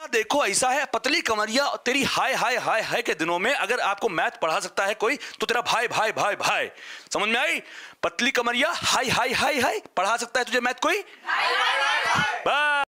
देखो ऐसा है, पतली कमरिया तेरी हाय हाय हाय हाय के दिनों में अगर आपको मैथ पढ़ा सकता है कोई तो तेरा भाई भाई भाई भाई। समझ में आई? पतली कमरिया हाय हाय हाय हाय पढ़ा सकता है तुझे मैथ कोई?